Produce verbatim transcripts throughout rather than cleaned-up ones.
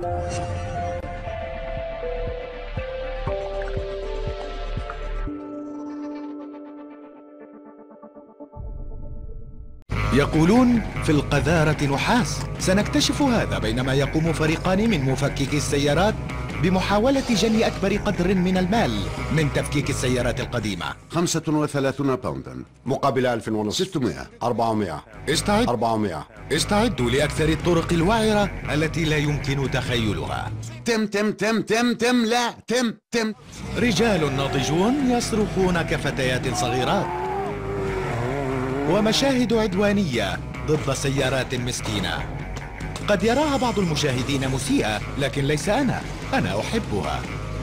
يقولون في القذارة نحاس. سنكتشف هذا بينما يقوم فريقان من مفككي السيارات بمحاولة جني أكبر قدر من المال من تفكيك السيارات القديمة. خمسة وثلاثون باوندا مقابل ألف ونصف. ستمائة. أربعمائة. استعد. أربعمائة. استعدوا لأكثر الطرق الوعرة التي لا يمكن تخيلها. تم تم تم تم تم لا تم تم. رجال ناضجون يصرخون كفتيات صغيرات، ومشاهد عدوانية ضد سيارات مسكينة. قد يراها بعض المشاهدين مسيئة، لكن ليس أنا. أنا أحبها.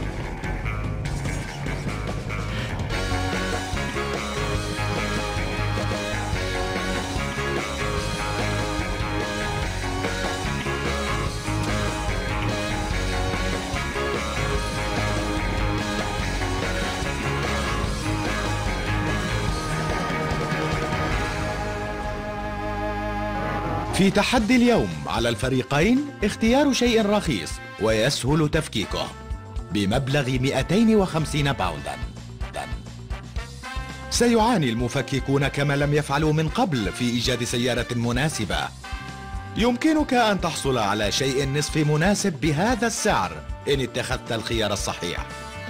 في تحدي اليوم على الفريقين اختيار شيء رخيص ويسهل تفكيكه بمبلغ مئتين وخمسين باوندا. سيعاني المفككون كما لم يفعلوا من قبل في إيجاد سيارة مناسبة. يمكنك أن تحصل على شيء نصف مناسب بهذا السعر إن اتخذت الخيار الصحيح.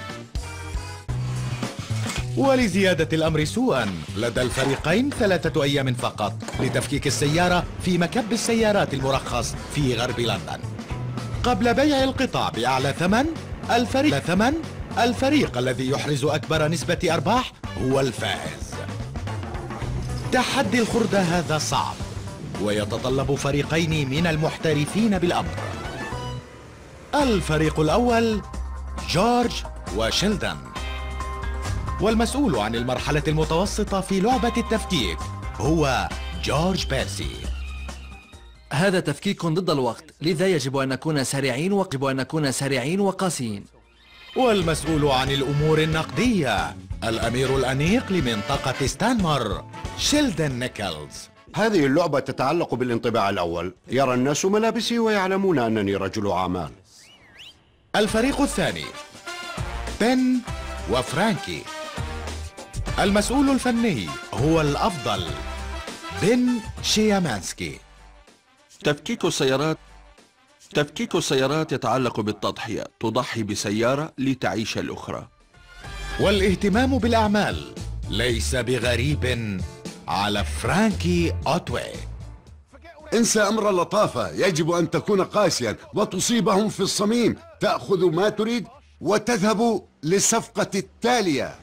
ولزيادة الأمر سوءا، لدى الفريقين ثلاثة أيام فقط لتفكيك السيارة في مكب السيارات المرخص في غرب لندن. قبل بيع القطع بأعلى ثمن، الفريق ثمن الفريق الذي يحرز أكبر نسبة أرباح هو الفائز. تحدي الخردة هذا صعب ويتطلب فريقين من المحترفين بالأمر. الفريق الأول جورج وشيلدن، والمسؤول عن المرحلة المتوسطة في لعبة التفكيك هو جورج بيرسي. هذا تفكيك ضد الوقت، لذا يجب أن نكون سريعين ويجب أن نكون سريعين وقاسيين. والمسؤول عن الأمور النقدية الأمير الأنيق لمنطقة ستانمر شيلدن نيكلز. هذه اللعبة تتعلق بالانطباع الأول. يرى الناس ملابسي ويعلمون أنني رجل أعمال. الفريق الثاني بن وفرانكي، المسؤول الفني هو الأفضل بن شيامانسكي. تفكيك السيارات تفكيك السيارات يتعلق بالتضحية، تضحي بسيارة لتعيش الأخرى. والاهتمام بالأعمال ليس بغريب على فرانكي أوتوي. انسى أمر اللطافة، يجب أن تكون قاسيا وتصيبهم في الصميم. تأخذ ما تريد وتذهب للصفقة التالية.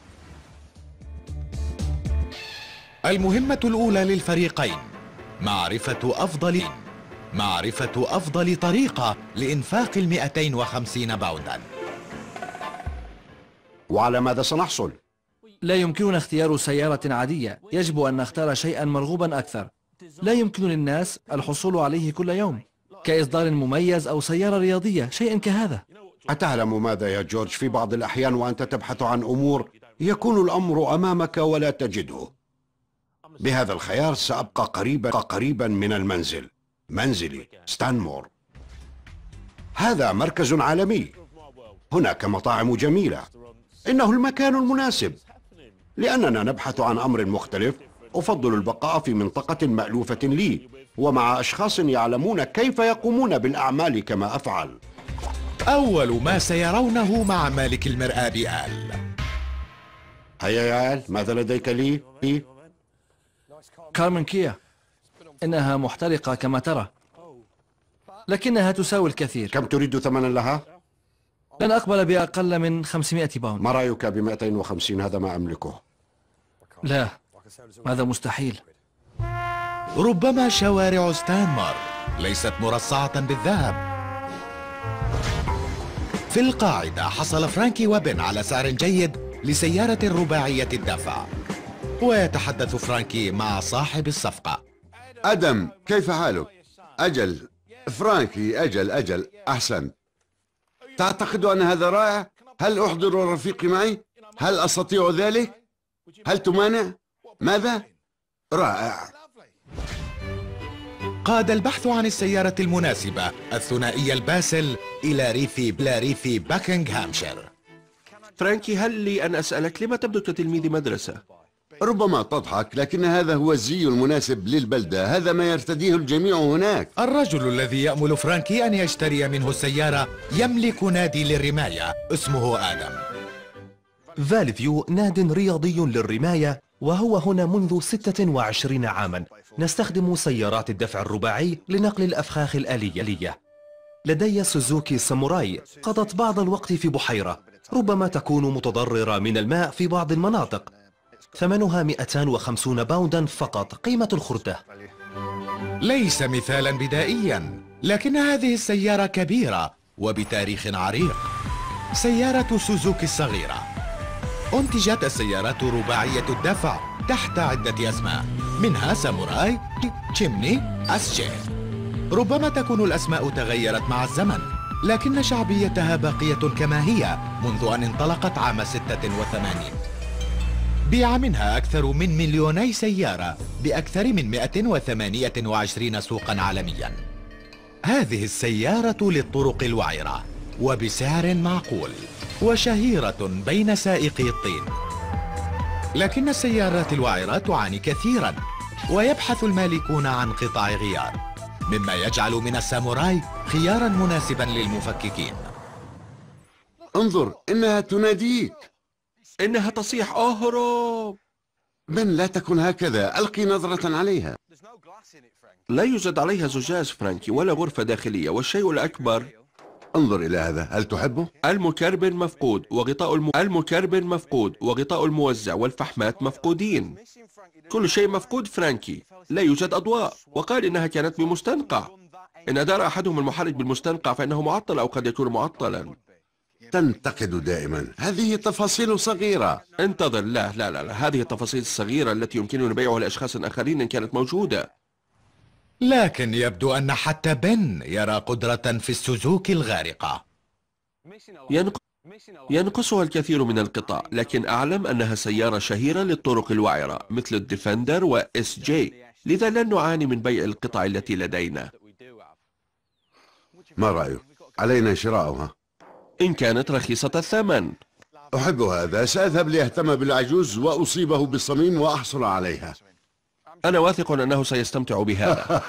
المهمة الأولى للفريقين معرفة أفضل معرفة أفضل طريقة لإنفاق المئتين وخمسين باوندا. وعلى ماذا سنحصل؟ لا يمكننا اختيار سيارة عادية، يجب أن نختار شيئا مرغوبا أكثر لا يمكن للناس الحصول عليه كل يوم، كإصدار مميز أو سيارة رياضية، شيء كهذا. أتعلم ماذا يا جورج؟ في بعض الأحيان وأنت تبحث عن أمور يكون الأمر أمامك ولا تجده. بهذا الخيار سأبقى قريبا قريبا من المنزل. منزلي ستانمور. هذا مركز عالمي، هناك مطاعم جميلة. إنه المكان المناسب لأننا نبحث عن أمر مختلف. أفضل البقاء في منطقة مألوفة لي ومع أشخاص يعلمون كيف يقومون بالأعمال كما أفعل. أول ما سيرونه مع مالك المرآة بآل. هيا يا آل، ماذا لديك لي؟ إيه؟ كارمن كيا، إنها محترقة كما ترى، لكنها تساوي الكثير. كم تريد ثمنا لها؟ لن أقبل بأقل من خمسمائة باوند. ما رأيك ب مئتين وخمسين؟ هذا ما أملكه. لا، هذا مستحيل. ربما شوارع ستانمر ليست مرصعة بالذهب. في القاعدة حصل فرانكي وبن على سعر جيد لسيارة رباعية الدفع، ويتحدث فرانكي مع صاحب الصفقة. أدم، كيف حالك؟ أجل فرانكي، أجل أجل أحسن. تعتقد أن هذا رائع؟ هل أحضر رفيقي معي؟ هل أستطيع ذلك؟ هل تمانع؟ ماذا؟ رائع. قاد البحث عن السيارة المناسبة الثنائية الباسل إلى ريف إلى ريف باكنغهامشير. فرانكي، هل لي أن أسألك لما تبدو كتلميذ مدرسة؟ ربما تضحك، لكن هذا هو الزي المناسب للبلدة، هذا ما يرتديه الجميع هناك. الرجل الذي يأمل فرانكي أن يشتري منه السيارة يملك نادي للرماية اسمه آدم. فالفيو ناد رياضي للرماية، وهو هنا منذ ستة وعشرين عاما. نستخدم سيارات الدفع الرباعي لنقل الأفخاخ الآلية. لدي سوزوكي ساموراي قضت بعض الوقت في بحيرة ربما تكون متضررة من الماء في بعض المناطق. ثمنها مئتين وخمسين باوندا فقط قيمة الخردة. ليس مثالا بدائيا، لكن هذه السيارة كبيرة وبتاريخ عريق. سيارة سوزوكي الصغيرة. أنتجت السيارات رباعية الدفع تحت عدة أسماء، منها ساموراي، تشيمني، أسجي. ربما تكون الأسماء تغيرت مع الزمن، لكن شعبيتها باقية كما هي منذ أن انطلقت عام ستة وثمانين. بيع منها أكثر من مليوني سيارة بأكثر من مئة وثمانية وعشرين سوقا عالميا. هذه السيارة للطرق الوعرة وبسعر معقول، وشهيرة بين سائقي الطين. لكن السيارات الوعرة تعاني كثيرا، ويبحث المالكون عن قطع غيار، مما يجعل من الساموراي خيارا مناسبا للمفككين. انظر، إنها تناديك. إنها تصيح أهرب. بن، لا تكن هكذا، ألقي نظرة عليها. لا يوجد عليها زجاج فرانكي ولا غرفة داخلية، والشيء الأكبر انظر إلى هذا، هل تحبه؟ المكربن مفقود وغطاء الم... المكربن مفقود وغطاء الموزع والفحمات مفقودين. كل شيء مفقود فرانكي. لا يوجد أضواء، وقال إنها كانت بمستنقع. إن أدار أحدهم المحرك بالمستنقع فإنه معطل أو قد يكون معطلا. تنتقد دائما، هذه تفاصيل صغيرة. انتظر، لا لا لا, لا. هذه التفاصيل الصغيرة التي يمكنني بيعها لأشخاص آخرين إن كانت موجودة. لكن يبدو أن حتى بن يرى قدرة في السوزوكي الغارقة. ينق... ينقصها الكثير من القطع، لكن أعلم أنها سيارة شهيرة للطرق الوعرة مثل الديفندر وإس جي، لذا لن نعاني من بيع القطع التي لدينا. ما رأيك؟ علينا شراؤها إن كانت رخيصة الثمن. أحب هذا، سأذهب لأهتم بالعجوز وأصيبه بالصميم وأحصل عليها. أنا واثق أنه سيستمتع بهذا.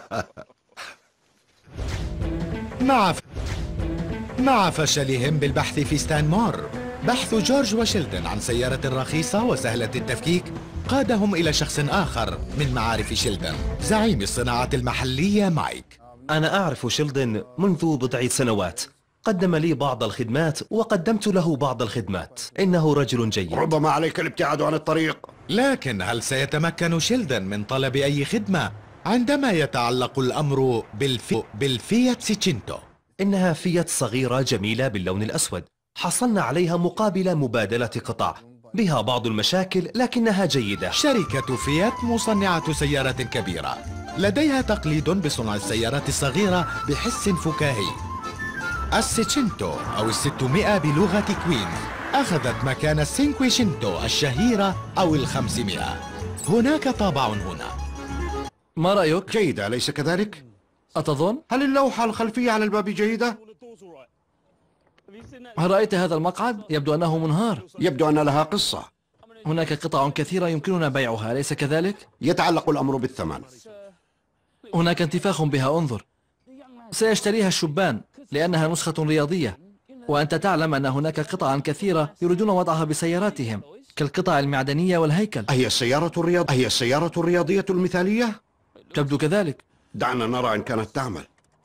مع ف... مع فشلهم بالبحث في ستانمور، بحث جورج وشيلدن عن سيارة رخيصة وسهلة التفكيك قادهم إلى شخص آخر من معارف شيلدن، زعيم الصناعة المحلية مايك. أنا أعرف شيلدن منذ بضع سنوات. قدم لي بعض الخدمات وقدمت له بعض الخدمات. إنه رجل جيد. ربما عليك الابتعاد عن الطريق. لكن هل سيتمكن شيلدن من طلب أي خدمة عندما يتعلق الأمر بالفي... بالفيات سيتشينتو؟ إنها فيات صغيرة جميلة باللون الأسود. حصلنا عليها مقابل مبادلة قطع، بها بعض المشاكل لكنها جيدة. شركة فيات مصنعة سيارات كبيرة، لديها تقليد بصنع السيارات الصغيرة بحس فكاهي. السيتشينتو أو الستمائة بلغة كوين أخذت مكان السينكويشينتو الشهيرة أو الخمسمائة. هناك طابع هنا. ما رأيك؟ جيدة، أليس كذلك؟ أتظن؟ هل اللوحة الخلفية على الباب جيدة؟ هل رأيت هذا المقعد؟ يبدو أنه منهار. يبدو أن لها قصة. هناك قطع كثيرة يمكننا بيعها، أليس كذلك؟ يتعلق الأمر بالثمن. هناك انتفاخ بها، انظر. سيشتريها الشبان لأنها نسخة رياضية، وأنت تعلم أن هناك قطعا كثيرة يريدون وضعها بسياراتهم كالقطع المعدنية والهيكل. أهي السيارة الرياض... أهي السيارة الرياضية المثالية؟ تبدو كذلك. دعنا نرى إن كانت تعمل.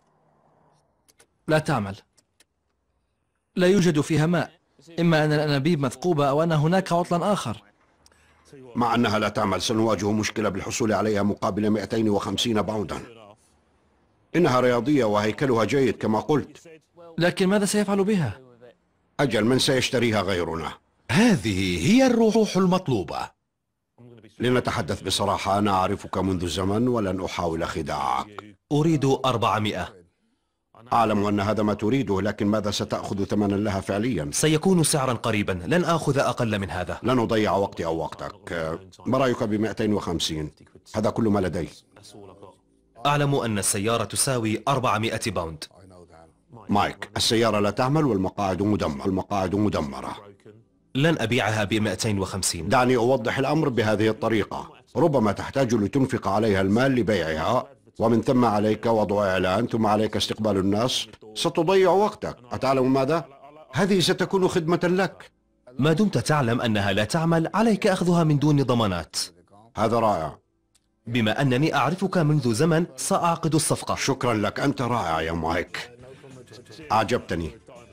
لا تعمل. لا يوجد فيها ماء، إما أن الأنابيب مثقوبة أو أن هناك عطلا آخر. مع أنها لا تعمل سنواجه مشكلة بالحصول عليها مقابل مئتين وخمسين باوندا. إنها رياضية وهيكلها جيد كما قلت. لكن ماذا سيفعل بها؟ أجل، من سيشتريها غيرنا؟ هذه هي الروح المطلوبة. لنتحدث بصراحة، أنا أعرفك منذ زمن ولن أحاول خداعك. أريد أربعمائة. أعلم أن هذا ما تريده، لكن ماذا ستأخذ ثمنا لها فعليا؟ سيكون سعرا قريبا، لن آخذ أقل من هذا. لن أضيع وقتي أو وقتك. ما رأيك بمئتين وخمسين؟ هذا كل ما لدي. أعلم أن السيارة تساوي أربعمائة باوند. مايك، السيارة لا تعمل والمقاعد مدمرة المقاعد مدمرة. لن أبيعها ب مئتين وخمسين. دعني أوضح الأمر بهذه الطريقة. ربما تحتاج لتنفق عليها المال لبيعها، ومن ثم عليك وضع إعلان، ثم عليك استقبال الناس. ستضيع وقتك. أتعلم ماذا؟ هذه ستكون خدمة لك. ما دمت تعلم أنها لا تعمل عليك أخذها من دون ضمانات. هذا رائع. بما أنني أعرفك منذ زمن سأعقد الصفقة. شكرا لك، أنت رائع يا مايك، أعجبتني.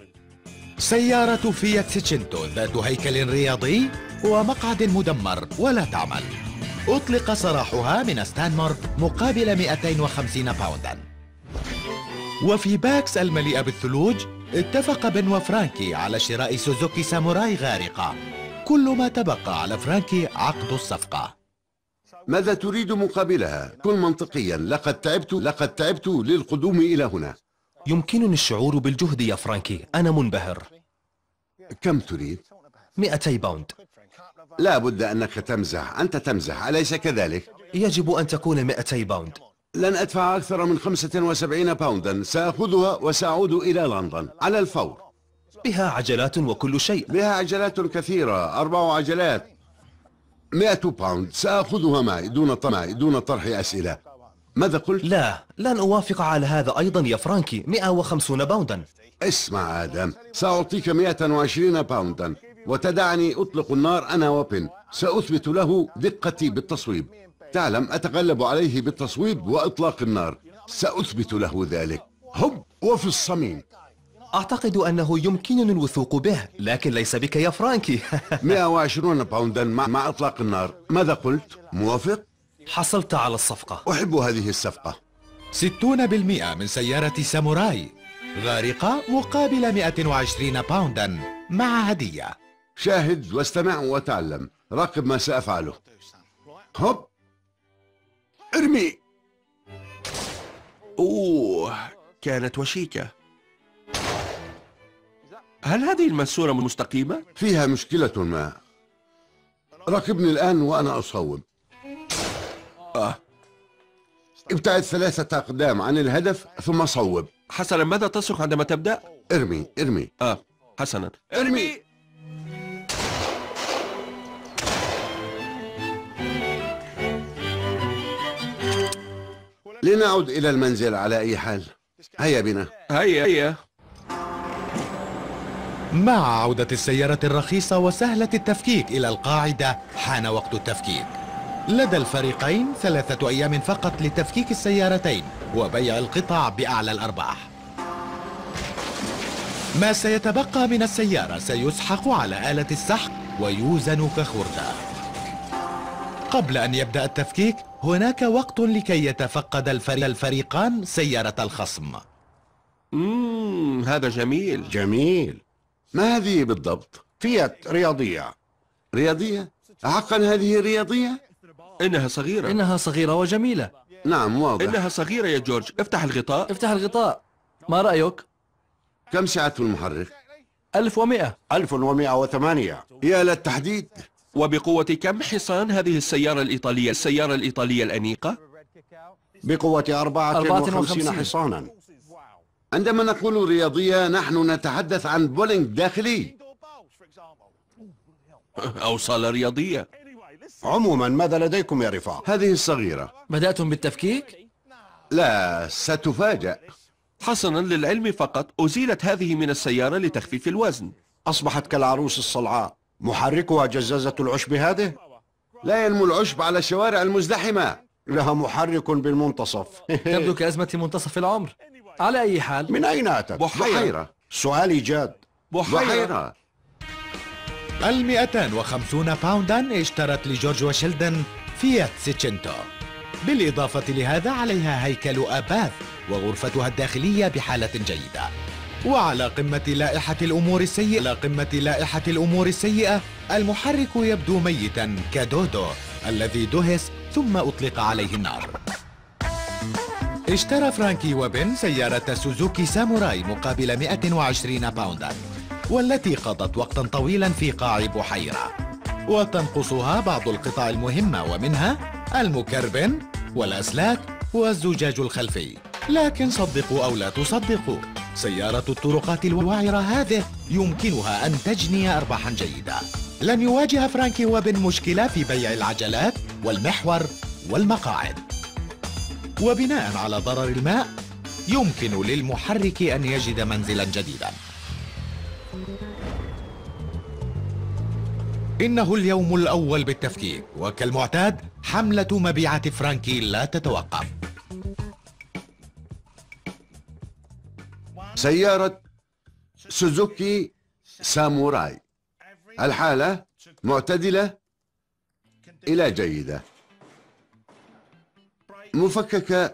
سيارة فيات سيتشنتو ذات هيكل رياضي ومقعد مدمر ولا تعمل، أطلق سراحها من ستانمور مقابل مئتين وخمسين باوندا. وفي باكس المليئة بالثلوج اتفق بن وفرانكي على شراء سوزوكي ساموراي غارقة. كل ما تبقى على فرانكي عقد الصفقة. ماذا تريد مقابلها؟ كن منطقيا. لقد تعبت لقد تعبت للقدوم إلى هنا. يمكنني الشعور بالجهد يا فرانكي، أنا منبهر. كم تريد؟ مئتي باوند. لا بد أنك تمزح. أنت تمزح أليس كذلك؟ يجب أن تكون مئتي باوند. لن أدفع أكثر من خمسة وسبعين باوندا. سأخذها وسأعود إلى لندن على الفور. بها عجلات وكل شيء. بها عجلات كثيرة، أربع عجلات. مئة باوند سأخذها معي دون طمع دون طرح أسئلة. ماذا قلت؟ لا، لن أوافق على هذا أيضا يا فرانكي. مئة وخمسين باوندا. اسمع آدم، سأعطيك مئة وعشرين باوندا وتدعني أطلق النار أنا وبن. سأثبت له دقتي بالتصويب. تعلم أتغلب عليه بالتصويب وإطلاق النار. سأثبت له ذلك. هب وفي الصميم. أعتقد أنه يمكنني الوثوق به، لكن ليس بك يا فرانكي. مئة وعشرين باوندا مع, مع إطلاق النار. ماذا قلت؟ موافق؟ حصلت على الصفقة. أحب هذه الصفقة. ستون بالمئة من سيارة ساموراي غارقة مقابل مئة وعشرين باوندا مع هدية. شاهد واستمع وتعلم. راقب ما سأفعله. هب ارمي. أوه، كانت وشيكة. هل هذه الماسورة مستقيمة؟ فيها مشكلة ما. راقبني الآن وأنا أصوب. آه. ابتعد ثلاثة أقدام عن الهدف ثم صوب. حسنا، ماذا تصرخ عندما تبدأ؟ ارمي ارمي. آه حسنا، ارمي. لنعد إلى المنزل على أي حال. هيا بنا. هيا هيا. مع عودة السيارة الرخيصة وسهلة التفكيك إلى القاعدة، حان وقت التفكيك. لدى الفريقين ثلاثة أيام فقط لتفكيك السيارتين وبيع القطع بأعلى الأرباح. ما سيتبقى من السيارة سيسحق على آلة السحق ويوزن كخردة. قبل أن يبدأ التفكيك هناك وقت لكي يتفقد الفريقان سيارة الخصم. مم، هذا جميل. جميل. ما هذه بالضبط؟ فيات رياضية. رياضية؟ حقا هذه رياضية؟ إنها صغيرة. إنها صغيرة وجميلة. نعم واضح. إنها صغيرة يا جورج. افتح الغطاء. افتح الغطاء. ما رأيك؟ كم سعة المحرك؟ ألف ومئة. ألف ومئة وثمانية. يا للتحديد. وبقوة كم حصان هذه السيارة الإيطالية السيارة الإيطالية الأنيقة؟ بقوة أربعة أربعة وخمسين وخمسين. حصانا. عندما نقول رياضية نحن نتحدث عن بولينج داخلي. أو صالة رياضية. عموما ماذا لديكم يا رفاق؟ هذه الصغيرة. بدأتم بالتفكيك؟ لا، ستفاجأ. حسنا، للعلم فقط أزيلت هذه من السيارة لتخفيف الوزن. أصبحت كالعروس الصلعاء. محركها جزازة العشب هذه؟ لا ينمو العشب على الشوارع المزدحمة. لها محرك بالمنتصف. تبدو كأزمة منتصف العمر. على أي حال، من أين أتت؟ بحيرة. سؤالي جاد. بحيرة. بحيرة. المئتان وخمسون باوندا اشترت لجورج وشيلدن فيات سيتشنتو. بالإضافة لهذا عليها هيكل أباث وغرفتها الداخلية بحالة جيدة. وعلى قمة لائحة الأمور السيئة على قمة لائحة الأمور السيئة المحرك يبدو ميتا كدودو الذي دهس ثم أطلق عليه النار. اشترى فرانكي وبن سيارة سوزوكي ساموراي مقابل مئة وعشرين باوندا، والتي قضت وقتا طويلا في قاع بحيرة، وتنقصها بعض القطع المهمة ومنها المكربن والأسلاك والزجاج الخلفي. لكن صدقوا أو لا تصدقوا، سيارة الطرقات الوعرة هذه يمكنها أن تجني أرباحا جيدة. لن يواجه فرانكي وبن مشكلة في بيع العجلات والمحور والمقاعد. وبناء على ضرر الماء يمكن للمحرك أن يجد منزلا جديدا. إنه اليوم الأول بالتفكيك، وكالمعتاد حملة مبيعات فرانكي لا تتوقف. سيارة سوزوكي ساموراي، الحالة معتدلة إلى جيدة، مفككة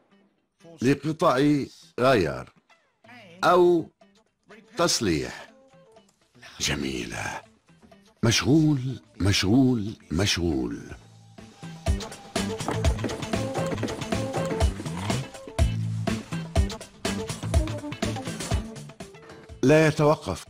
لقطع غيار أو تصليح، جميلة، مشغول مشغول مشغول. لا يتوقف.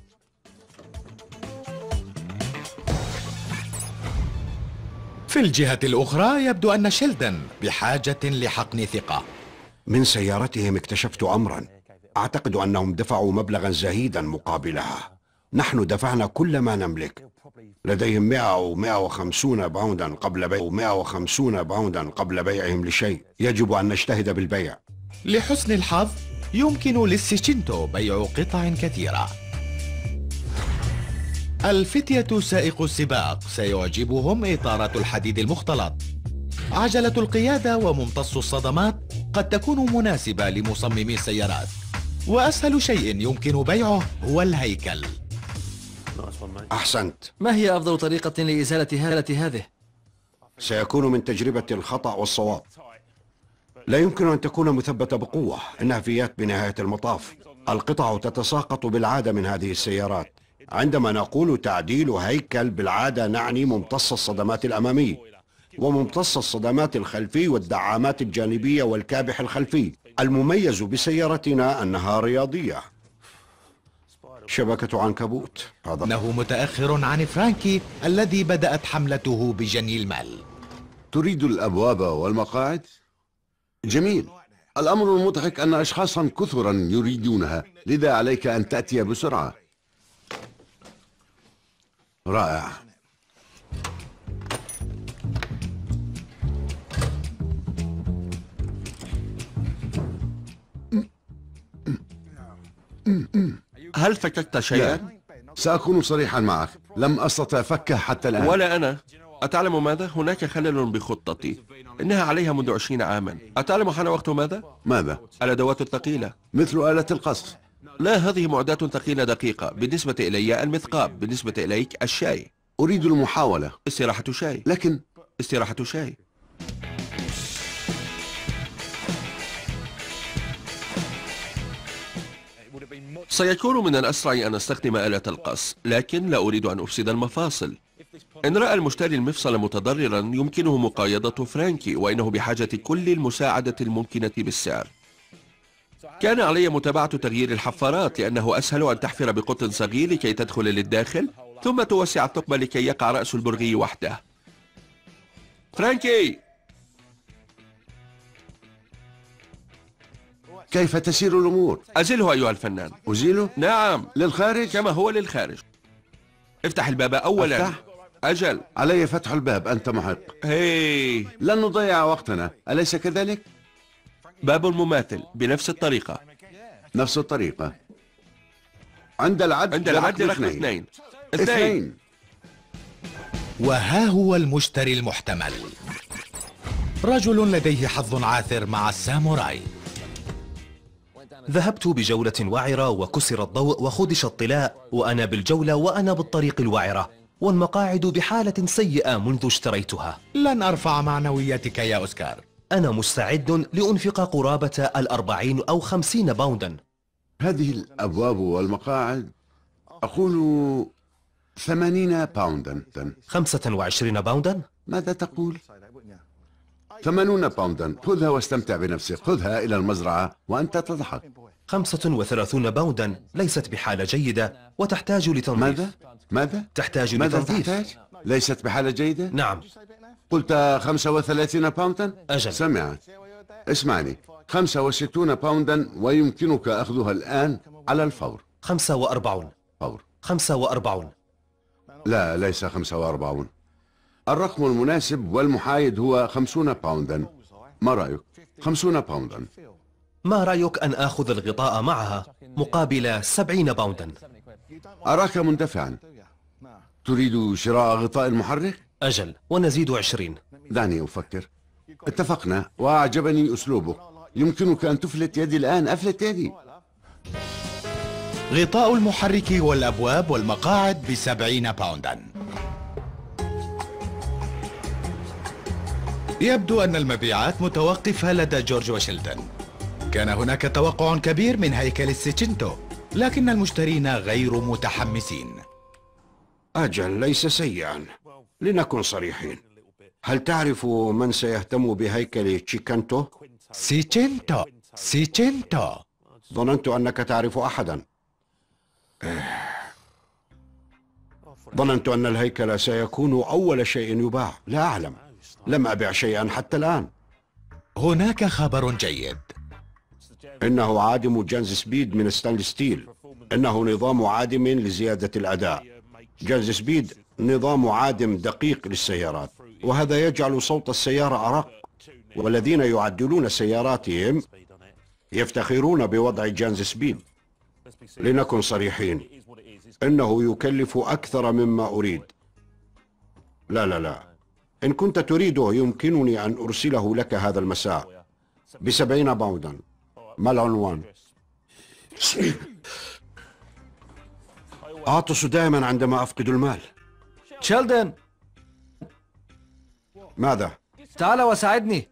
في الجهة الأخرى يبدو أن شيلدن بحاجة لحقن ثقة. من سيارتهم اكتشفت أمرا، أعتقد أنهم دفعوا مبلغا زهيدا مقابلها. نحن دفعنا كل ما نملك. لديهم مئة أو مئة وخمسين باوندا قبل بيع مئة وخمسين باوندا قبل بيعهم لشيء. يجب أن نجتهد بالبيع. لحسن الحظ يمكن للسيتشينتو بيع قطع كثيرة. الفتية سائق السباق سيعجبهم إطارات الحديد المختلط. عجلة القيادة وممتص الصدمات قد تكون مناسبة لمصممي السيارات. وأسهل شيء يمكن بيعه هو الهيكل. أحسنت. ما هي أفضل طريقة لإزالة هذه؟ سيكون من تجربة الخطأ والصواب. لا يمكن أن تكون مثبتة بقوة، إنها فيات بنهاية المطاف. القطع تتساقط بالعادة من هذه السيارات. عندما نقول تعديل هيكل بالعادة نعني ممتص الصدمات الأمامي وممتص الصدمات الخلفي والدعامات الجانبية والكابح الخلفي. المميز بسيارتنا أنها رياضية. شبكة عنكبوت. هذا إنه متأخر عن فرانكي الذي بدأت حملته بجني المال. تريد الأبواب والمقاعد؟ جميل. الأمر المضحك أن أشخاصا كثرا يريدونها، لذا عليك أن تأتي بسرعة. رائع. هل فككت شيئا؟ لا. سأكون صريحا معك، لم أستطع فكه حتى الآن. ولا أنا. أتعلم ماذا؟ هناك خلل بخطتي، إنها عليها منذ عشرين عاما. أتعلم حان وقت ماذا؟ ماذا؟ الأدوات الثقيلة. مثل آلة القصف. لا، هذه معدات ثقيلة دقيقة. بالنسبة إلي المثقاب، بالنسبة إليك الشاي. أريد المحاولة. استراحة شاي. لكن استراحة شاي. سيكون من الأسرع أن أستخدم آلة القص، لكن لا أريد أن أفسد المفاصل. إن رأى المشتري المفصل متضررا يمكنه مقايضة فرانكي، وإنه بحاجة كل المساعدة الممكنة بالسعر. كان علي متابعة تغيير الحفارات، لأنه أسهل أن تحفر بقطن صغير لكي تدخل للداخل، ثم توسع الثقب لكي يقع رأس البرغي وحده. فرانكي! كيف تسير الأمور؟ أزله أيها الفنان. أزيله؟ نعم. للخارج؟ كما هو للخارج. افتح الباب أولا. أفتح؟ أجل. علي فتح الباب، أنت محق. هي. لن نضيع وقتنا، أليس كذلك؟ باب مماثل بنفس الطريقة. نفس الطريقة. عند العد عند العد رقم اثنين. اثنين. وها هو المشتري المحتمل، رجل لديه حظ عاثر مع الساموراي. ذهبت بجولة وعرة وكسر الضوء وخدش الطلاء، وأنا بالجولة وأنا بالطريق الوعرة، والمقاعد بحالة سيئة منذ اشتريتها. لن أرفع معنوياتك يا أوسكار. أنا مستعد لأنفق قرابة الأربعين أو خمسين باوندا. هذه الأبواب والمقاعد أقول ثمانين باوندا. خمسة وعشرين باوندا؟ ماذا تقول؟ ثمانون باوندا. خذها واستمتع بنفسك. خذها إلى المزرعة وأنت تضحك. خمسة وثلاثون باوندا ليست بحالة جيدة وتحتاج لتنظيف. ماذا؟ ماذا؟ تحتاج ماذا لتنظيف. تحتاج؟ ليست بحالة جيدة؟ نعم. قلت خمسة وثلاثين باوندا؟ أجل. سمعت. اسمعني، خمسة وستون باوندا ويمكنك أخذها الآن على الفور. خمسة وأربعون. فور. خمسة وأربعون. لا، ليس خمسة وأربعون. الرقم المناسب والمحايد هو خمسون باوندا. ما رأيك؟ خمسون باوندا. ما رأيك أن آخذ الغطاء معها مقابل سبعين باوندا؟ أراك مندفعا. تريد شراء غطاء محرك؟ أجل، ونزيد عشرين. دعني أفكر. اتفقنا، وأعجبني أسلوبك. يمكنك أن تفلت يدي الآن. أفلت يدي. غطاء المحرك والأبواب والمقاعد بسبعين باوندا. يبدو أن المبيعات متوقفة لدى جورج واشلتون. كان هناك توقع كبير من هيكل السيتشنتو، لكن المشترين غير متحمسين. أجل، ليس سيئا. لنكن صريحين، هل تعرف من سيهتم بهيكل تشيكانتو؟ سيتشنتو سيتشنتو. ظننت أنك تعرف أحدا. ظننت أن الهيكل سيكون أول شيء يباع. لا أعلم، لم أبع شيئا حتى الآن. هناك خبر جيد. إنه عادم جانز سبيد من ستانلي ستيل. إنه نظام عادم لزيادة الأداء. جانز سبيد نظام عادم دقيق للسيارات، وهذا يجعل صوت السيارة أرق، والذين يعدلون سياراتهم يفتخرون بوضع جانز سبيد. لنكن صريحين، إنه يكلف أكثر مما أريد. لا لا لا، إن كنت تريده يمكنني أن أرسله لك هذا المساء بسبعين باوندا. ما العنوان؟ أعطس دائما عندما أفقد المال. شيلدن، ماذا؟ تعال وساعدني.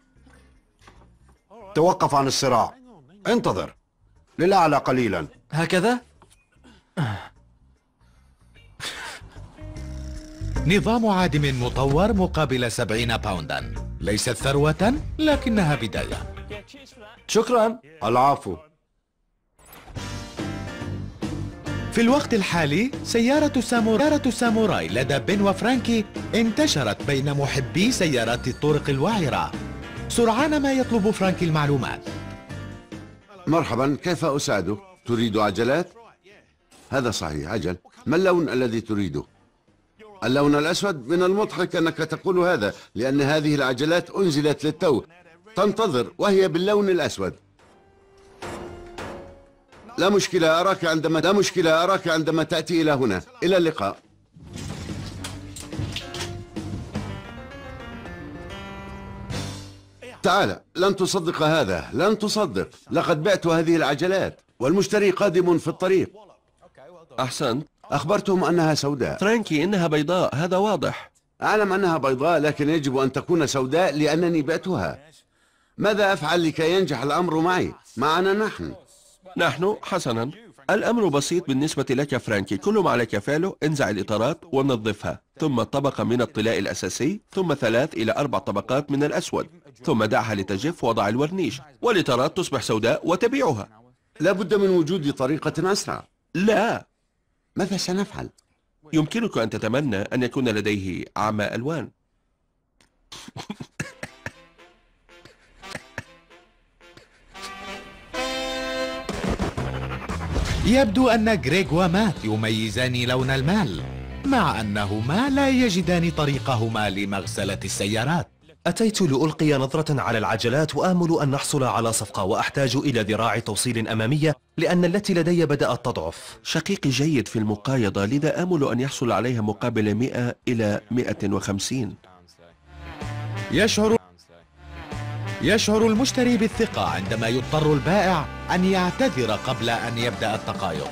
توقف عن الصراع. انتظر، للأعلى قليلا. هكذا؟ نظام عادم مطور مقابل سبعين باوندا. ليست ثروة، لكنها بداية. شكرا. العفو. في الوقت الحالي سيارة ساموراي, سيارة ساموراي لدى بن وفرانكي انتشرت بين محبي سيارات الطرق الوعرة. سرعان ما يطلب فرانكي المعلومات. مرحبا، كيف أساعدك؟ تريد عجلات؟ هذا صحيح، عجل. ما اللون الذي تريده؟ اللون الأسود. من المضحك أنك تقول هذا، لأن هذه العجلات أنزلت للتو. تنتظر وهي باللون الأسود. لا مشكلة، أراك عندما لا مشكلة أراك عندما تأتي إلى هنا. إلى اللقاء. تعال، لن تصدق هذا، لن تصدق. لقد بعت هذه العجلات والمشتري قادم في الطريق. أحسنت. أخبرتهم أنها سوداء. فرانكي، إنها بيضاء، هذا واضح. أعلم أنها بيضاء، لكن يجب أن تكون سوداء لأنني بعتها. ماذا أفعل لكي ينجح الأمر معي؟ معنا نحن. نحن؟ حسنا، الأمر بسيط بالنسبة لك فرانكي. كل ما عليك فعله انزع الإطارات ونظفها، ثم طبقة من الطلاء الأساسي، ثم ثلاث إلى أربع طبقات من الأسود، ثم دعها لتجف وضع الورنيش، والإطارات تصبح سوداء وتبيعها. لا بد من وجود طريقة أسرع. لا. ماذا سنفعل؟ يمكنك أن تتمنى أن يكون لديه عمى ألوان. يبدو أن غريغ ومات يميزان لون المال، مع أنهما لا يجدان طريقهما لمغسلة السيارات. أتيت لألقي نظرة على العجلات وآمل أن نحصل على صفقة، وأحتاج إلى ذراع توصيل أمامية لأن التي لدي بدأت تضعف. شقيقي جيد في المقايضة، لذا آمل أن يحصل عليها مقابل مئة إلى مئة وخمسين. يشعر يشعر المشتري بالثقة عندما يضطر البائع أن يعتذر قبل أن يبدأ التقايض.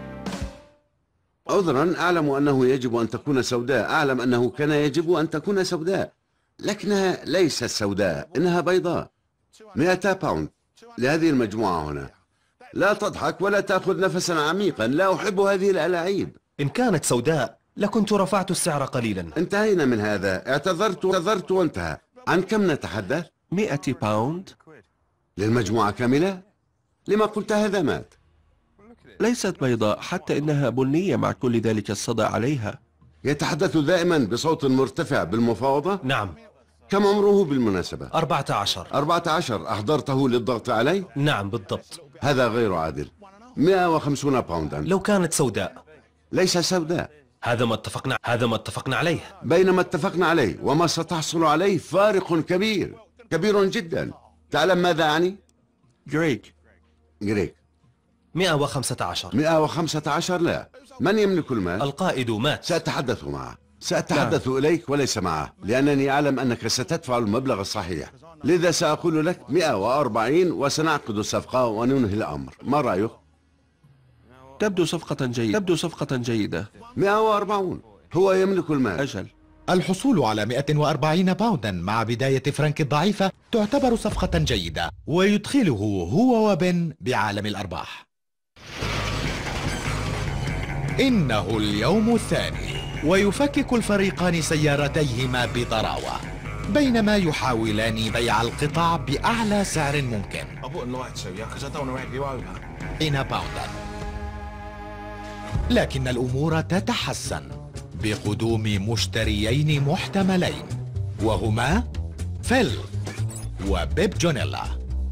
عذرا، أعلم أنه يجب أن تكون سوداء. أعلم أنه كان يجب أن تكون سوداء، لكنها ليست سوداء، إنها بيضاء. مئة باوند لهذه المجموعة هنا. لا تضحك ولا تأخذ نفسا عميقا، لا أحب هذه الألاعيب. إن كانت سوداء لكنت رفعت السعر قليلا. انتهينا من هذا، اعتذرت اعتذرت وانتهى. عن كم نتحدث؟ مئة باوند للمجموعة كاملة؟ لما قلت هذا مات؟ ليست بيضاء، حتى إنها بنية مع كل ذلك الصدى عليها. يتحدث دائما بصوت مرتفع بالمفاوضة؟ نعم. كم عمره بالمناسبة؟ أربعة عشر. أربعة عشر. أحضرته للضغط علي؟ نعم بالضبط. هذا غير عادل. مئة وخمسين باوندا. لو كانت سوداء. ليس سوداء. هذا ما اتفقنا هذا ما اتفقنا عليه. بين ما اتفقنا عليه وما ستحصل عليه فارق كبير كبير جدا. تعلم ماذا أعني؟ جريك. جريك. مئة وخمسة عشر. مئة وخمسة عشر لا. من يملك المال؟ القائد مات. سأتحدث معه. سأتحدث لا. إليك وليس معه، لأنني أعلم أنك ستدفع المبلغ الصحيح. لذا سأقول لك مئة وأربعين وسنعقد الصفقة وننهي الأمر. ما رأيك؟ تبدو صفقة جيدة. تبدو صفقة جيدة. مئة وأربعين. هو يملك المال. أجل. الحصول على مئة وأربعين باوندا مع بداية فرانك الضعيفة تعتبر صفقة جيدة، ويدخله هو وبن بعالم الأرباح. إنه اليوم الثاني، ويفكك الفريقان سيارتيهما بضراوة بينما يحاولان بيع القطع بأعلى سعر ممكن. إن باوندا. لكن الأمور تتحسن بقدوم مشتريين محتملين، وهما فيل وبيب جونيلا.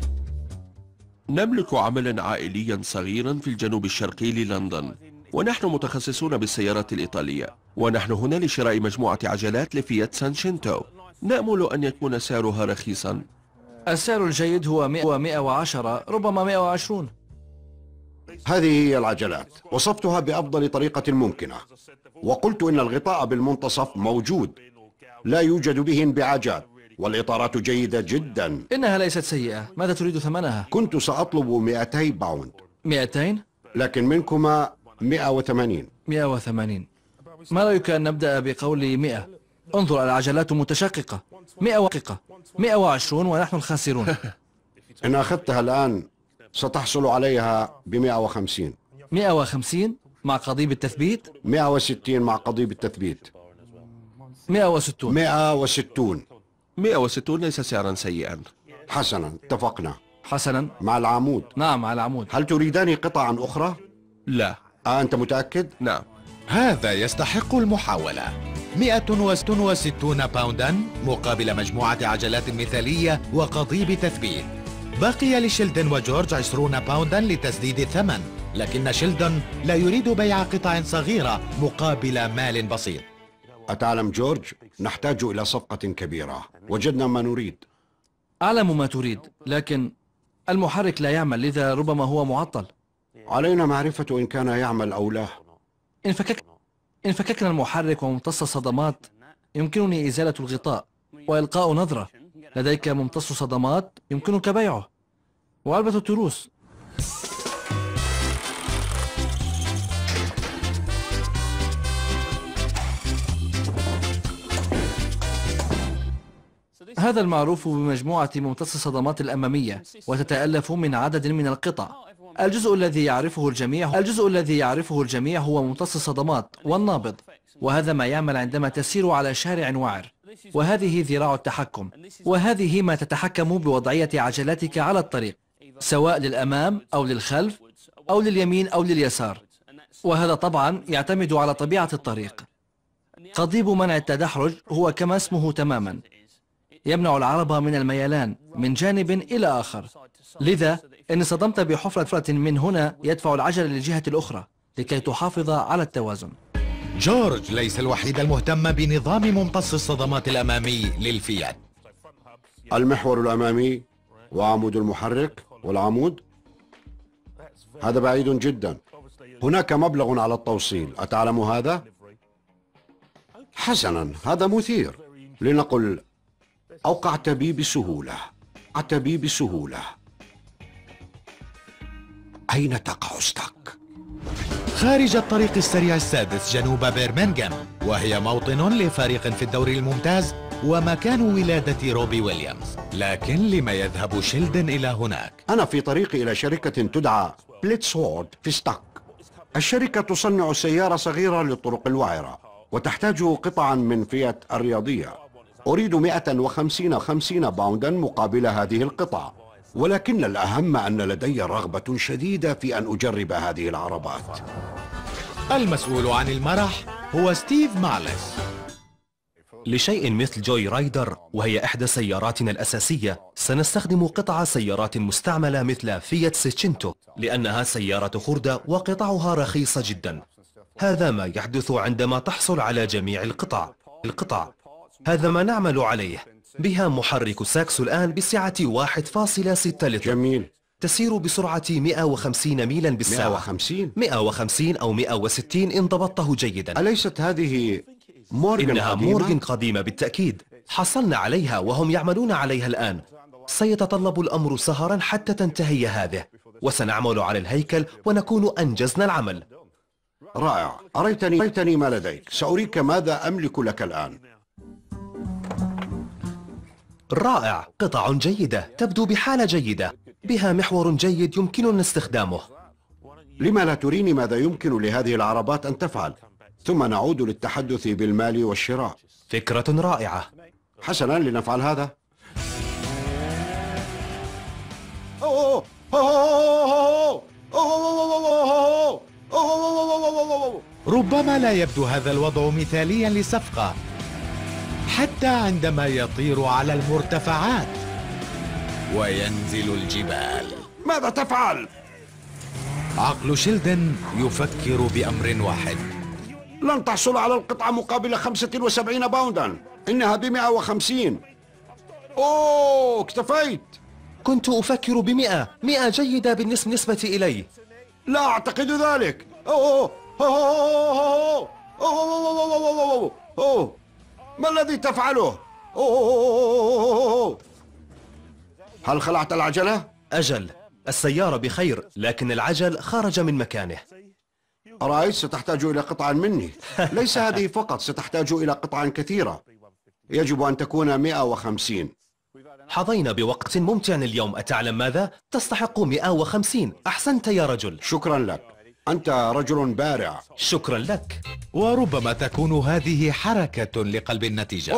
نملك عملا عائليا صغيرا في الجنوب الشرقي للندن، ونحن متخصصون بالسيارات الإيطالية، ونحن هنا لشراء مجموعة عجلات لفيات سان شينتو. نأمل أن يكون سعرها رخيصا. السعر الجيد هو مئة وعشرة، ربما مئة وعشرين. هذه هي العجلات. وصفتها بأفضل طريقة ممكنة، وقلت إن الغطاء بالمنتصف موجود، لا يوجد به انبعاجات، والإطارات جيدة جدا. إنها ليست سيئة. ماذا تريد ثمنها؟ كنت سأطلب مئتي باوند. مئتين؟ لكن منكما مئة وثمانين. مئة وثمانين. ما رأيك أن نبدأ بقول مئة؟ انظر، العجلات متشققة. مئة وققة. مئة وعشرون ونحن الخاسرون. إن أخذتها الآن ستحصل عليها بمئة وخمسين. مئة وخمسين مع قضيب التثبيت؟ مئة وستين مع قضيب التثبيت. مئة وستون. مئة وستون. مئة وستون ليس سعرا سيئا. حسنا، اتفقنا. حسنا. مع العمود. نعم مع العمود. هل تريدان قطعا أخرى؟ لا. آه أنت متأكد؟ نعم. هذا يستحق المحاولة. مئة وستون باوندا مقابل مجموعة عجلات مثالية وقضيب تثبيت. بقي لشيلدن وجورج عشرون باوندا لتسديد الثمن، لكن شيلدن لا يريد بيع قطع صغيرة مقابل مال بسيط. أتعلم جورج، نحتاج إلى صفقة كبيرة. وجدنا ما نريد. أعلم ما تريد، لكن المحرك لا يعمل، لذا ربما هو معطل. علينا معرفة إن كان يعمل أو لا. إن فكك إن فككنا المحرك وممتص الصدمات يمكنني إزالة الغطاء وإلقاء نظرة. لديك ممتص صدمات يمكنك بيعه، وعلبة التروس. هذا المعروف بمجموعة ممتص الصدمات الأمامية، وتتألف من عدد من القطع. الجزء الذي يعرفه الجميع الجزء الذي يعرفه الجميع هو ممتص الصدمات والنابض، وهذا ما يعمل عندما تسير على شارع وعر. وهذه ذراع التحكم، وهذه ما تتحكم بوضعية عجلاتك على الطريق، سواء للأمام أو للخلف أو لليمين أو لليسار، وهذا طبعا يعتمد على طبيعة الطريق. قضيب منع التدحرج هو كما اسمه تماما، يمنع العربة من الميلان من جانب إلى آخر، لذا إن صدمت بحفرة من هنا يدفع العجلة للجهة الأخرى لكي تحافظ على التوازن. جورج ليس الوحيد المهتم بنظام ممتص الصدمات الأمامي للفيات. المحور الأمامي وعمود المحرك والعمود، هذا بعيد جدا. هناك مبلغ على التوصيل، أتعلم هذا؟ حسنا، هذا مثير. لنقل أوقعت بي بسهولة. أوقعت بي بسهولة. أين تقع ستاك؟ خارج الطريق السريع السادس جنوب برمنغهام، وهي موطن لفريق في الدوري الممتاز ومكان ولادة روبي ويليامز. لكن لما يذهب شيلدن إلى هناك؟ أنا في طريقي إلى شركة تدعى بليتسوورد في ستاك. الشركة تصنع سيارة صغيرة للطرق الوعرة وتحتاج قطعا من فيات الرياضية. أريد مئة وخمسين خمسين باوندا مقابل هذه القطع، ولكن الأهم أن لدي رغبة شديدة في أن أجرب هذه العربات. المسؤول عن المرح هو ستيف مالس. لشيء مثل جوي رايدر وهي إحدى سياراتنا الأساسية سنستخدم قطع سيارات مستعملة مثل فيات سيتشنتو لأنها سيارة خردة وقطعها رخيصة جدا. هذا ما يحدث عندما تحصل على جميع القطع القطع هذا ما نعمل عليه. بها محرك ساكسو الآن بسعة واحد فاصلة ستة لتر. جميل. تسير بسرعة مئة وخمسين ميلا بالساعة. مئة وخمسين مئة وخمسين أو مئة وستين إن ضبطته جيدا. أليست هذه مورغان إنها قديمة؟ مورغان قديمة بالتأكيد. حصلنا عليها وهم يعملون عليها الآن. سيتطلب الأمر سهرا حتى تنتهي هذه، وسنعمل على الهيكل ونكون أنجزنا العمل. رائع. أريتني أريتني ما لديك. سأريك ماذا أملك لك الآن. رائع. قطع جيدة تبدو بحالة جيدة، بها محور جيد يمكننا استخدامه. لما لا تريني ماذا يمكن لهذه العربات أن تفعل، ثم نعود للتحدث بالمال والشراء. فكرة رائعة. حسنا، لنفعل هذا. أوه. أوه. أوه. أوه. ربما لا يبدو هذا الوضع مثاليا لصفقة، حتى عندما يطير على المرتفعات وينزل الجبال. ماذا تفعل؟ عقل شيلدن يفكر بأمر واحد. لن تحصل على القطعة مقابل خمسة وسبعين باوندا، إنها بمئة وخمسين. أوه، اكتفيت. كنت أفكر بمئة. مئة جيدة بالنسبة إلي. لا أعتقد ذلك. أوه. أوه. أوه. أوه. ما الذي تفعله؟ أوه. هل خلعت العجلة؟ أجل، السيارة بخير، لكن العجل خرج من مكانه. أرأيت؟ ستحتاج إلى قطع مني. ليس هذه فقط، ستحتاج إلى قطع كثيرة. يجب أن تكون مئة وخمسين. حظينا بوقت ممتع اليوم. أتعلم ماذا؟ تستحق مئة وخمسين. أحسنت يا رجل. شكرا لك، أنت رجل بارع. شكرا لك. وربما تكون هذه حركة لقلب النتيجة.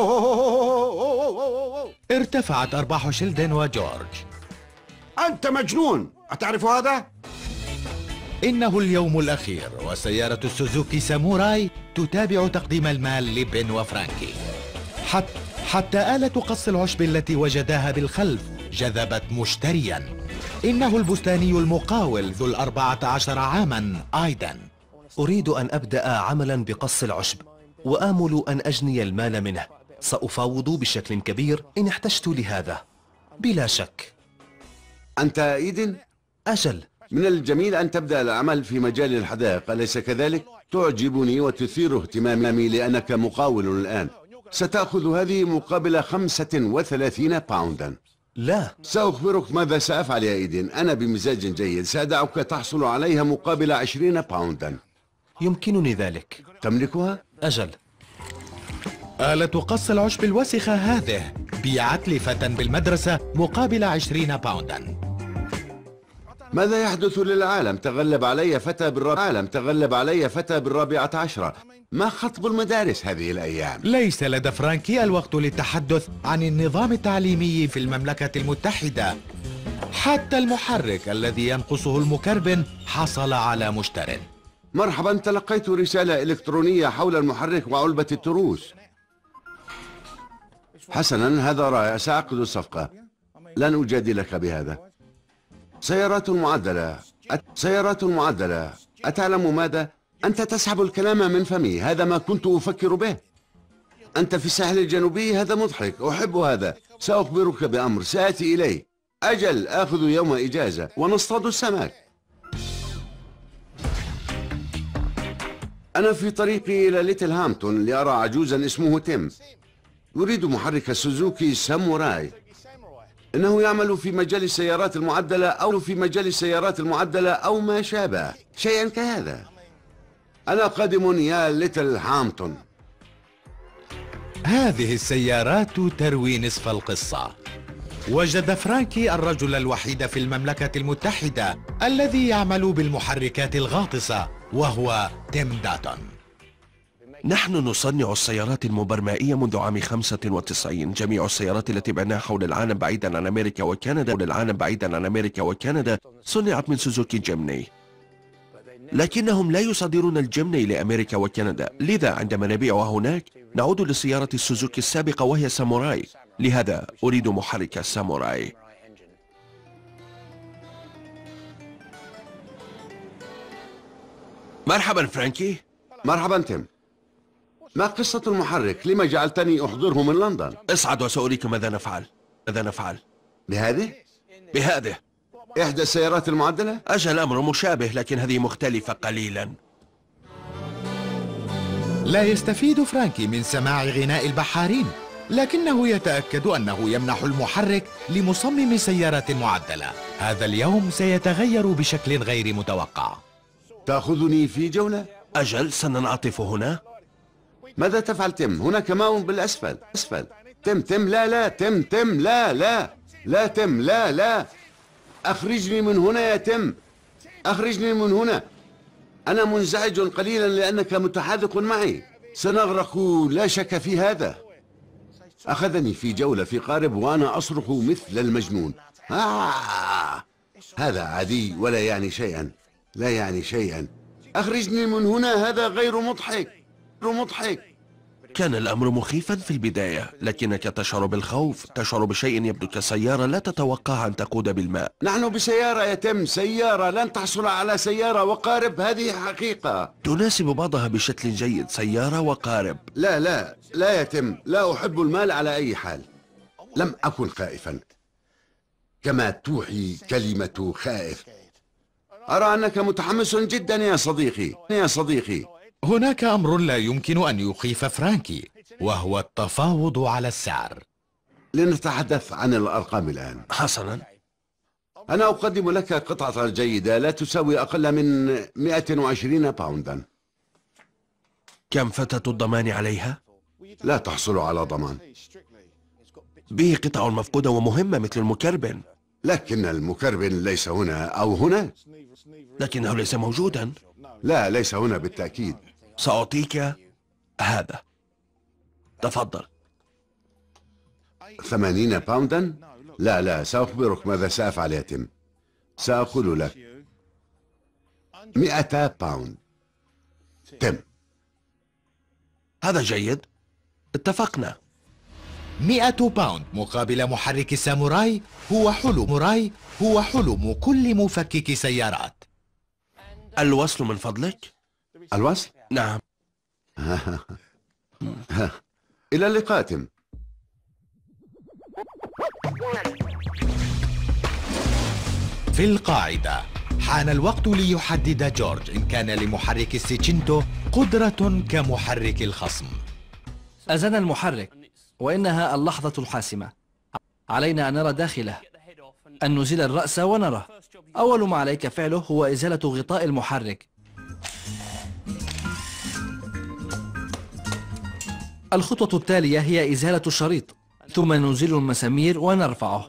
ارتفعت أرباح شيلدن وجورج. أنت مجنون، أتعرف هذا؟ إنه اليوم الأخير، وسيارة السوزوكي ساموراي تتابع تقديم المال لبن وفرانكي. حتى حتى آلة قص العشب التي وجداها بالخلف جذبت مشتريا. إنه البستاني المقاول ذو الأربعة عشر عاما أيضا. أريد أن أبدأ عملا بقص العشب، وآمل أن أجني المال منه. سأفاوض بشكل كبير إن احتجت لهذا بلا شك. أنت إيدن؟ أجل. من الجميل أن تبدأ العمل في مجال الحدائق، أليس كذلك؟ تعجبني وتثير اهتمامي لأنك مقاول الآن. ستأخذ هذه مقابل خمسة وثلاثين باوندا. لا. سأخبرك ماذا سأفعل يا إيدن. أنا بمزاج جيد، سأدعك تحصل عليها مقابل عشرين باوندا. يمكنني ذلك. تملكها؟ أجل. آلة قص العشب الوسخة هذه بيعت لفتى بالمدرسة مقابل عشرين باوندا. ماذا يحدث للعالم؟ تغلب علي فتى بالرابعة عالم تغلب علي فتى بالرابعة عشرة. ما خطب المدارس هذه الأيام؟ ليس لدى فرانكي الوقت للتحدث عن النظام التعليمي في المملكة المتحدة. حتى المحرك الذي ينقصه المكربن حصل على مشتر. مرحبا، تلقيت رسالة إلكترونية حول المحرك وعلبة التروس. حسنا، هذا رائع، سأعقد الصفقة. لن أجادلك بهذا. سيارات معدلة أت... سيارات معدلة. أتعلم ماذا؟ أنت تسحب الكلام من فمي، هذا ما كنت أفكر به. أنت في الساحل الجنوبي، هذا مضحك، أحب هذا. سأخبرك بأمر سآتي إليه. أجل، آخذ يوم إجازة ونصطاد السمك. أنا في طريقي إلى ليتل هامبتون لأرى عجوزا اسمه تيم. يريد محرك سوزوكي ساموراي. إنه يعمل في مجال السيارات المعدلة أو في مجال السيارات المعدلة أو ما شابه، شيئا كهذا. أنا قادم يا ليتل هامبتون. هذه السيارات تروي نصف القصة. وجد فرانكي الرجل الوحيد في المملكة المتحدة الذي يعمل بالمحركات الغاطسة، وهو تيم داتون. نحن نصنع السيارات المبرمائية منذ عام خمسة وتسعين. جميع السيارات التي بعناها حول العالم بعيدا عن أمريكا وكندا حول العالم بعيدا عن أمريكا وكندا صنعت من سوزوكي جيمني، لكنهم لا يصدرون الجيمني لأمريكا وكندا. لذا عندما نبيعها هناك نعود لسيارة السوزوكي السابقة وهي ساموراي، لهذا أريد محرك الساموراي. مرحبا فرانكي. مرحبا تيم. ما قصة المحرك؟ لما جعلتني أحضره من لندن؟ اصعد وسأريك ماذا نفعل. ماذا نفعل؟ بهذه؟ بهذه. إحدى السيارات المعدلة؟ أجل، أمر مشابه لكن هذه مختلفة قليلا. لا يستفيد فرانكي من سماع غناء البحارين، لكنه يتأكد أنه يمنح المحرك لمصمم سيارة معدلة. هذا اليوم سيتغير بشكل غير متوقع. تأخذني في جولة؟ أجل، سننعطف هنا. ماذا تفعل تيم؟ هناك ماء بالأسفل. أسفل. تيم تيم لا لا تيم تيم لا لا لا تيم لا لا أخرجني من هنا يا تيم. أخرجني من هنا. أنا منزعج قليلا لأنك متحاذق معي. سنغرق لا شك في هذا. أخذني في جولة في قارب وأنا أصرخ مثل المجنون. آه. هذا عادي ولا يعني شيئا. لا يعني شيئا. أخرجني من هنا، هذا غير مضحك. غير مضحك. كان الأمر مخيفا في البداية، لكنك تشعر بالخوف، تشعر بشيء يبدو كسيارة لا تتوقع أن تقود بالماء. نحن بسيارة يا تم، سيارة. لن تحصل على سيارة وقارب، هذه حقيقة. تناسب بعضها بشكل جيد، سيارة وقارب. لا لا لا يا تم، لا أحب المال على أي حال. لم أكن خائفا كما توحي كلمة خائف. أرى أنك متحمس جدا يا صديقي. يا صديقي هناك أمر لا يمكن أن يخيف فرانكي، وهو التفاوض على السعر. لنتحدث عن الأرقام الآن. حسنا، أنا أقدم لك قطعة جيدة لا تساوي أقل من مئة وعشرين باوندا. كم فتاة الضمان عليها؟ لا تحصل على ضمان. به قطع مفقودة ومهمة مثل المكربن. لكن المكربن ليس هنا أو هنا. لكنه ليس موجودا. لا، ليس هنا بالتأكيد. سأعطيك هذا، تفضل. ثمانين باوندا؟ لا لا، سأخبرك ماذا سأفعل يا تيم. سأقول لك مئة باوند. تم. هذا جيد، اتفقنا. مئة باوند مقابل محرك الساموراي هو حلم موراي هو حلم كل مفكك سيارات. الوصل من فضلك؟ الوصل؟ نعم. إلى اللقاء تم. في القاعدة، حان الوقت ليحدد جورج إن كان لمحرك السيتشينتو قدرة كمحرك الخصم. أذن المحرك، وإنها اللحظة الحاسمة. علينا أن نرى داخله، أن نزيل الرأس ونرى. أول ما عليك فعله هو إزالة غطاء المحرك. الخطوة التالية هي إزالة الشريط، ثم نزيل المسامير ونرفعه.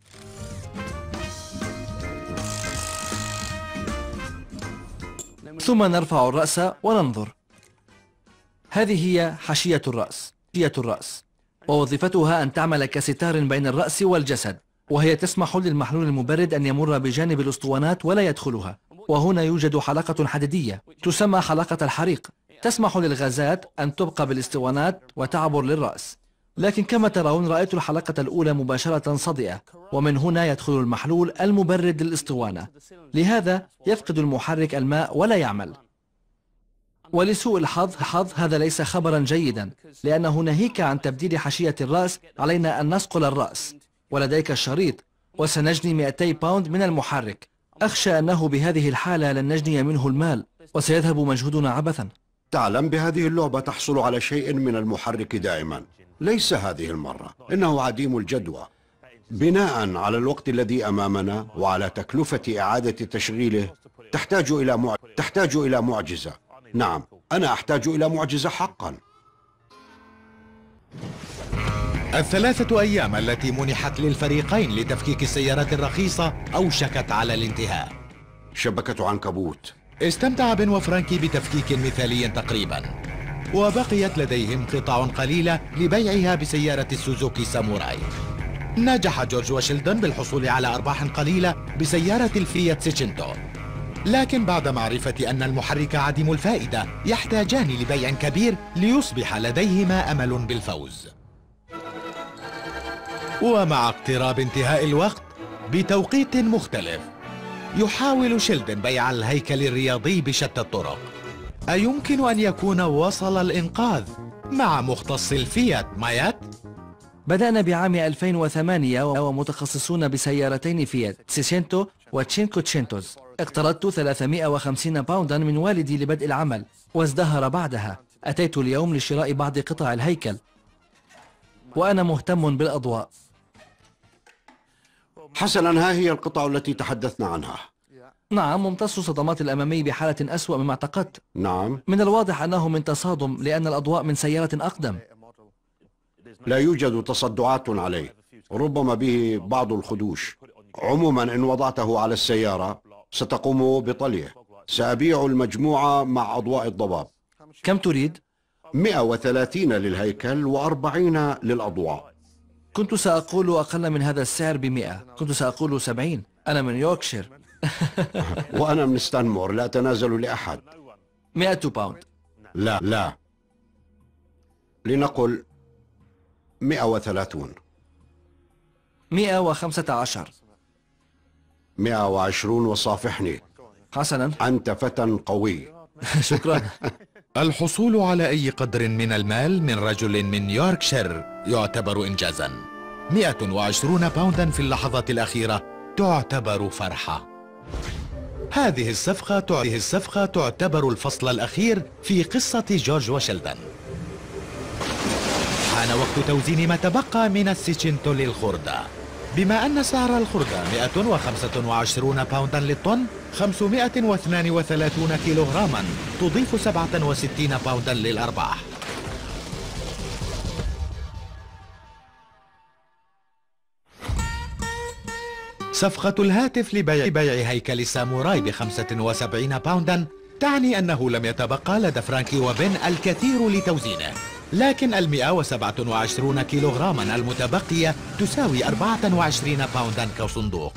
ثم نرفع الرأس وننظر. هذه هي حاشية الرأس. حاشية الرأس ووظيفتها أن تعمل كستار بين الرأس والجسد، وهي تسمح للمحلول المبرد أن يمر بجانب الأسطوانات ولا يدخلها. وهنا يوجد حلقة حديدية تسمى حلقة الحريق، تسمح للغازات أن تبقى بالاسطوانات وتعبر للرأس. لكن كما ترون رأيت الحلقة الأولى مباشرة صدئة، ومن هنا يدخل المحلول المبرد للاسطوانة، لهذا يفقد المحرك الماء ولا يعمل. ولسوء الحظ حظ هذا ليس خبرا جيدا، لأنه ناهيك عن تبديل حاشية الرأس علينا أن نصقل الرأس، ولديك الشريط، وسنجني مئتي باوند من المحرك. أخشى أنه بهذه الحالة لن نجني منه المال، وسيذهب مجهودنا عبثا. تعلم، بهذه اللعبة تحصل على شيء من المحرك دائما. ليس هذه المرة، إنه عديم الجدوى. بناء على الوقت الذي أمامنا وعلى تكلفة إعادة تشغيله تحتاج إلى مع... تحتاج إلى معجزة. نعم، أنا أحتاج إلى معجزة حقا. الثلاثة أيام التي منحت للفريقين لتفكيك السيارات الرخيصة أوشكت على الانتهاء. شبكة عنكبوت. استمتع بن وفرانكي بتفكيك مثالي تقريبا، وبقيت لديهم قطع قليلة لبيعها بسيارة السوزوكي ساموراي. نجح جورج وشيلدون بالحصول على أرباح قليلة بسيارة الفيات سيتشينتو. لكن بعد معرفة أن المحرك عديم الفائدة يحتاجان لبيع كبير ليصبح لديهما أمل بالفوز. ومع اقتراب انتهاء الوقت بتوقيت مختلف يحاول شيلدن بيع الهيكل الرياضي بشتى الطرق. أيمكن أن يكون وصل الإنقاذ مع مختص الفيات مايات؟ بدأنا بعام ألفين وثمانية ومتخصصون بسيارتين فيات سيسينتو وتشينكوتشينتوز. اقترضت ثلاثمائة وخمسين باوندا من والدي لبدء العمل وازدهر بعدها. أتيت اليوم لشراء بعض قطع الهيكل وأنا مهتم بالأضواء. حسنا، ها هي القطع التي تحدثنا عنها. نعم، ممتص الصدمات الأمامي بحالة أسوأ مما اعتقدت. نعم. من الواضح أنه من تصادم لأن الأضواء من سيارة أقدم. لا يوجد تصدعات عليه، ربما به بعض الخدوش. عموما إن وضعته على السيارة ستقوم بطليه. سأبيع المجموعة مع أضواء الضباب. كم تريد؟ مئة وثلاثين للهيكل وأربعين للأضواء. كنت سأقول أقل من هذا السعر بمئة. كنت سأقول سبعين. أنا من يوركشير. وأنا من ستانمور، لا تنازل لأحد. مئة باوند. لا لا، لنقل مئة وثلاثون. مئة وخمسة عشر. مئة وعشرون وصافحني. حسنا. أنت فتى قوي. شكرا. الحصول على أي قدر من المال من رجل من يوركشير يعتبر إنجازا. مئة وعشرون باوندا في اللحظة الأخيرة تعتبر فرحة. هذه الصفقة هذه الصفقة تعتبر الفصل الأخير في قصة جورج وشيلدن. حان وقت توزين ما تبقى من السيتشينتو للخردة. بما أن سعر الخردة مئة وخمسة وعشرون باوندا للطن، خمسمائة واثنين وثلاثون كيلوغراما، تضيف سبعة وستين باوندا للأرباح. صفقة الهاتف لبيع بيع هيكل الساموراي بخمسة وسبعين باوندا تعني أنه لم يتبقى لدى فرانكي وبن الكثير لتوزينه، لكن المئة وسبعة وعشرون كيلوغراما المتبقية تساوي أربعة وعشرين باوندا كصندوق.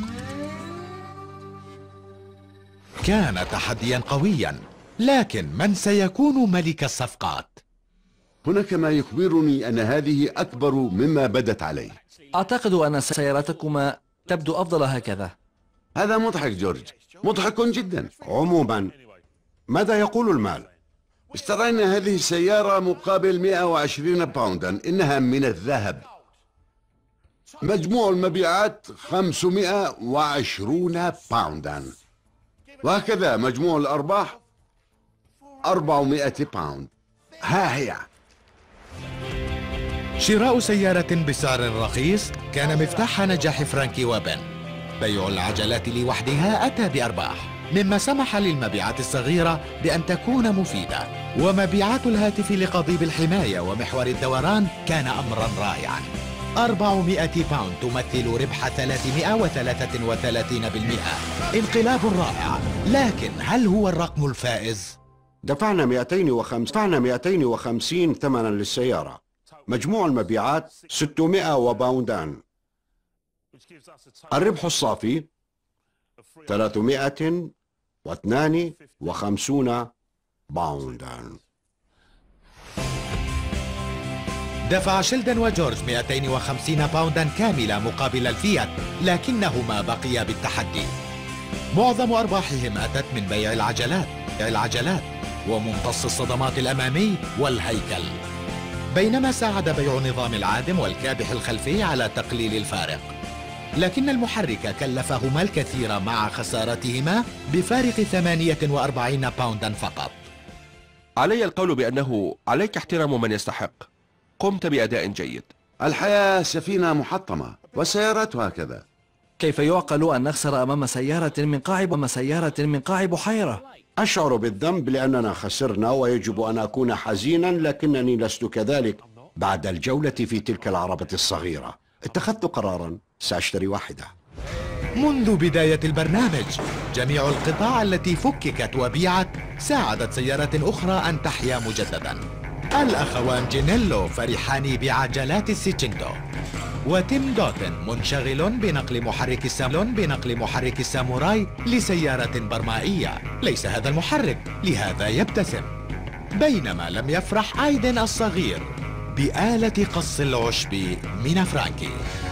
كان تحديا قويا، لكن من سيكون ملك الصفقات؟ هناك ما يخبرني أن هذه أكبر مما بدت عليه. أعتقد أن سيارتكما تبدو أفضل هكذا. هذا مضحك جورج، مضحك جدا. عموما ماذا يقول المال؟ اشترينا هذه السيارة مقابل مئة وعشرين باوندا، إنها من الذهب. مجموع المبيعات خمسمائة وعشرون باوندا، وهكذا مجموع الأرباح أربعمائة باوند. ها هي. شراء سيارة بسعر رخيص كان مفتاح نجاح فرانكي وبن. بيع العجلات لوحدها أتى بأرباح، مما سمح للمبيعات الصغيرة بأن تكون مفيدة. ومبيعات الهاتف لقضيب الحماية ومحور الدوران كان أمرا رائعا. أربعمائة باوند تمثل ربح ثلاثمائة وثلاثة وثلاثين بالمئة. انقلاب رائع، لكن هل هو الرقم الفائز؟ دفعنا مئتين وخمسين دفعنا مئتين وخمسين ثمنا للسيارة. مجموع المبيعات ستمائة وباوندان. الربح الصافي ثلاثمائة واثنان وخمسون باوندان. دفع شيلدن وجورج مئتين وخمسين باوندا كاملة مقابل الفيات، لكنهما بقيا بالتحدي. معظم أرباحهم أتت من بيع العجلات العجلات وممتص الصدمات الأمامي والهيكل، بينما ساعد بيع نظام العادم والكابح الخلفي على تقليل الفارق. لكن المحرك كلفهما الكثير مع خسارتهما بفارق ثمانية وأربعين باوندا فقط. علي القول بأنه عليك احترام من يستحق. قمت بأداء جيد. الحياة سفينة محطمة والسيارات هكذا. كيف يعقل أن نخسر أمام سيارة من قاع أمام سيارة من قاع بحيرة؟ أشعر بالذنب لأننا خسرنا ويجب أن أكون حزينا، لكنني لست كذلك. بعد الجولة في تلك العربة الصغيرة اتخذت قرارا، سأشتري واحدة. منذ بداية البرنامج جميع القطع التي فككت وبيعت ساعدت سيارة أخرى أن تحيا مجددا. الأخوان جينيلو فرحان بعجلات السيتشينتو. وتيم دوتن منشغل بنقل محرك السامون بنقل محرك الساموراي لسيارة برمائية. ليس هذا المحرك، لهذا يبتسم. بينما لم يفرح آيدن الصغير بآلة قص العشب من فرانكي.